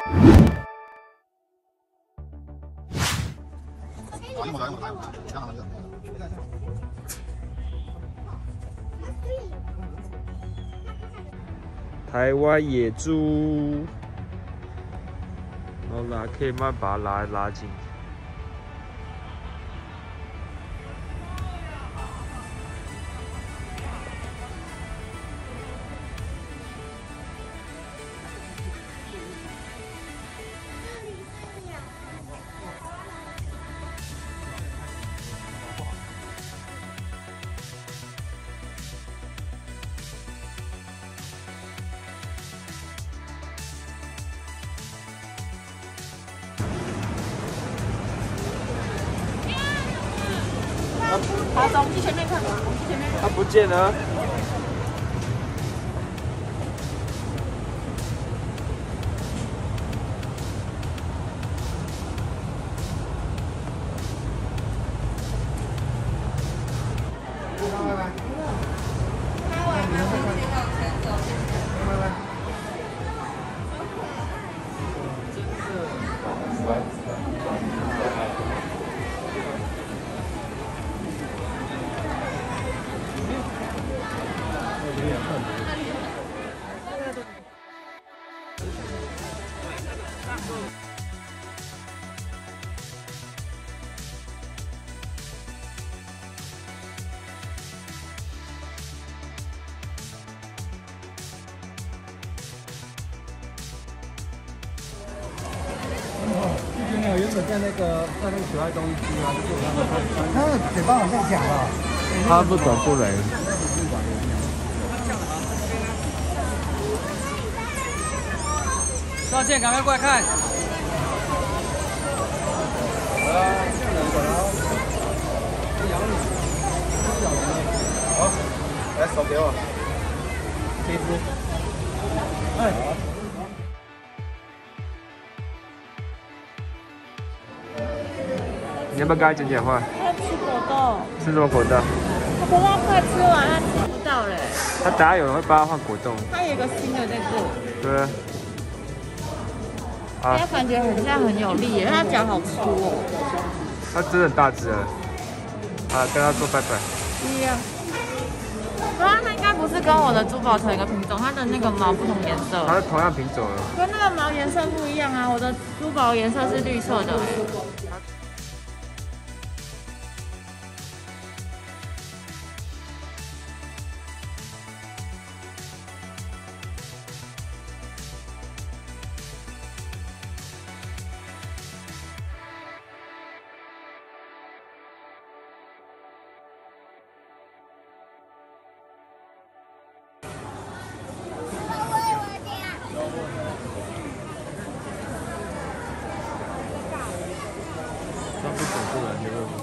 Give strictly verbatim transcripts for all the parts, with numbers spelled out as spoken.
台湾野猪，然后拉可以慢慢把它拉拉近。 好，走，我们去前面看，我们去前面看。 它不见了。 原本在那个在那个可爱东西区啊，就是我刚刚看，他的嘴巴好像讲了， 他不走不来。 道歉，赶快过来看。 好，来手给我。这一只。哎。 你要不要跟他讲讲话？ 他吃果冻。 吃什么果冻？ 他不要快吃完，他吃不到嘞。 他等下有人会帮他换果冻。 他有一个新的在这。 对。啊。 他感觉很像很有力耶，他脚好粗哦。 他真的很大只了。啊，跟他说拜拜。 一样。不然它应该不是跟我的珠宝同一个品种，它的那个毛不同颜色。 它是同样品种的。 跟那个毛颜色不一样啊，我的珠宝颜色是绿色的。 他不走过来就会。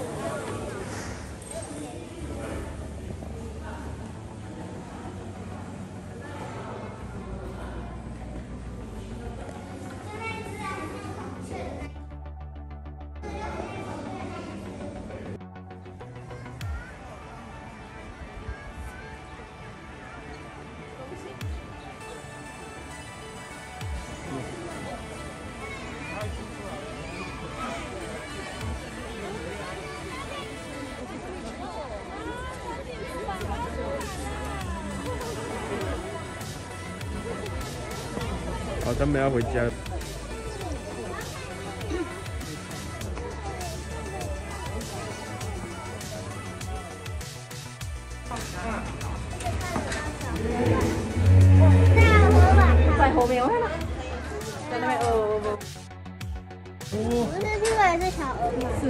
好，他们要回家。 在后面，我看到，在那边鹅鹅鹅。 我们的这个还是小鹅吗？是。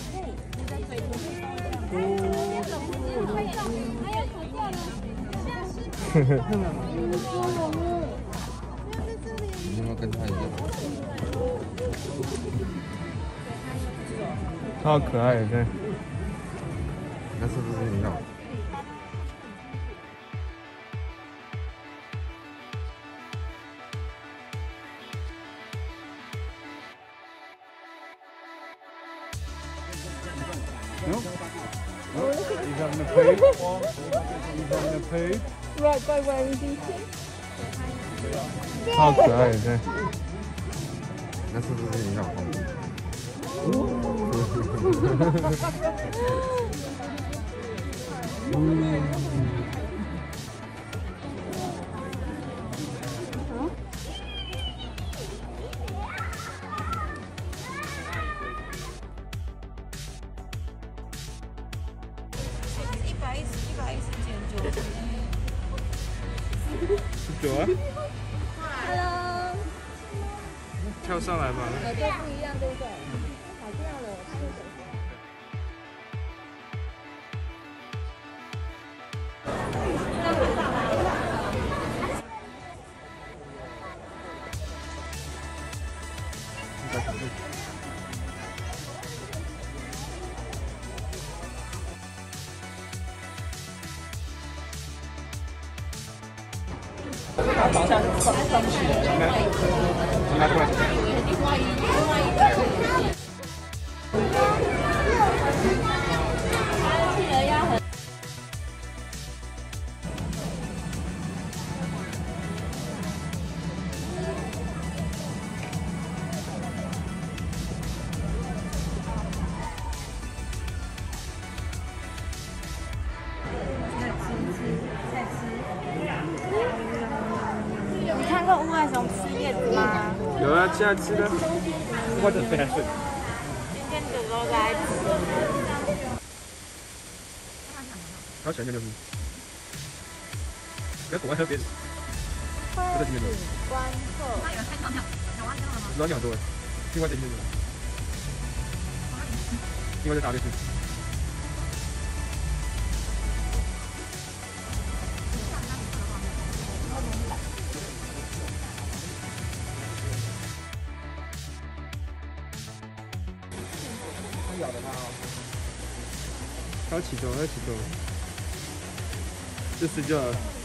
呵呵。你有没有跟他一样？他好可爱，对。那是不是一样？ No? No? He's having a poo. He's having a poo. Right by where he's eating. 好可爱，对。 那是不是你老公？嗯。 一百一十，一百一十减九十。 十九啊？ Hello， 跳上来吧。 耳朵不一样，对不对？跑掉了，它就走。 好像上上去了，应该应该过来。 你看过无尾熊吃叶子吗？ 有啊，现在吃的。 或者非常顺。 今天狗狗来吃。 他喜欢就是，不要躲在那边。我在这边走。 观后。 老鸟多，另外这边的，另外再打进去。 它咬的它哦。 它要起头，它要起头，就睡觉了。